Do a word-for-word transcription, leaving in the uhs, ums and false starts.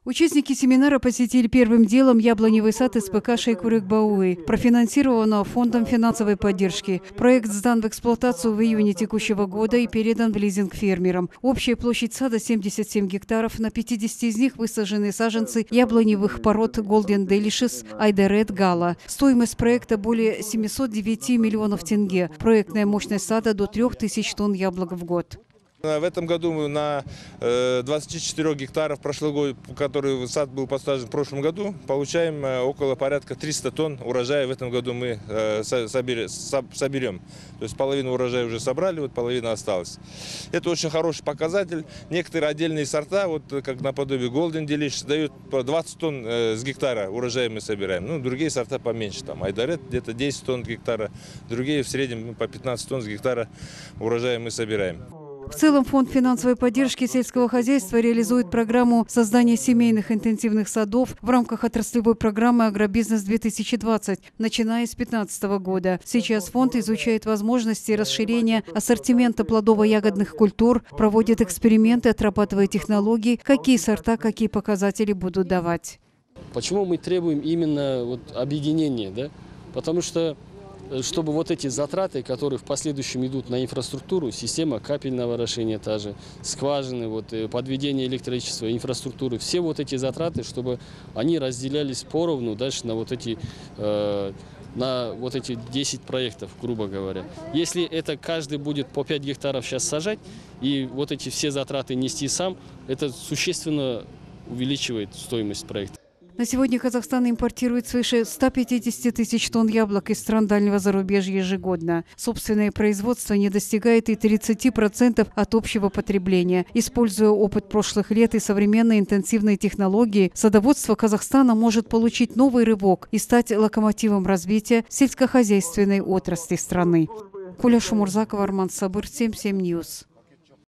Участники семинара посетили первым делом яблоневый сад эс пэ ка «Шейкурек-Бауи», профинансированного Фондом финансовой поддержки. Проект сдан в эксплуатацию в июне текущего года и передан в лизинг фермерам. Общая площадь сада семьдесят семь гектаров, на пятидесяти из них высажены саженцы яблоневых пород Golden Delicious, Айдарет, Гала. Стоимость проекта более семисот девяти миллионов тенге. Проектная мощность сада до трёх тысяч тонн яблок в год. В этом году мы на двадцати четырёх гектарах прошлый, который сад был посажен в прошлом году, получаем около порядка триста тонн урожая. В этом году мы соберем. То есть половину урожая уже собрали, вот половина осталась. Это очень хороший показатель. Некоторые отдельные сорта, вот как наподобие Golden Delicious, дают по двадцать тонн с гектара урожая мы собираем. Ну, другие сорта поменьше. Там Айдарет где-то десять тонн с гектара, другие в среднем по пятнадцать тонн с гектара урожая мы собираем. В целом, Фонд финансовой поддержки сельского хозяйства реализует программу создания семейных интенсивных садов в рамках отраслевой программы «Агробизнес-две тысячи двадцать», начиная с две тысячи пятнадцатого года. Сейчас фонд изучает возможности расширения ассортимента плодово-ягодных культур, проводит эксперименты, отрабатывая технологии, какие сорта, какие показатели будут давать. Почему мы требуем именно вот объединения? Да? Потому что чтобы вот эти затраты, которые в последующем идут на инфраструктуру, система капельного орошения, та же, скважины, вот, подведение электричества, инфраструктуры, все вот эти затраты, чтобы они разделялись поровну дальше на вот эти, э, на вот эти десять проектов, грубо говоря. Если это каждый будет по пять гектаров сейчас сажать, и вот эти все затраты нести сам, это существенно увеличивает стоимость проекта. На сегодня Казахстан импортирует свыше ста пятидесяти тысяч тонн яблок из стран дальнего зарубежья ежегодно. Собственное производство не достигает и тридцати процентов от общего потребления. Используя опыт прошлых лет и современные интенсивные технологии, садоводство Казахстана может получить новый рывок и стать локомотивом развития сельскохозяйственной отрасли страны. Куля Шумурзакова, Арман Сабыр, семь семь Ньюс.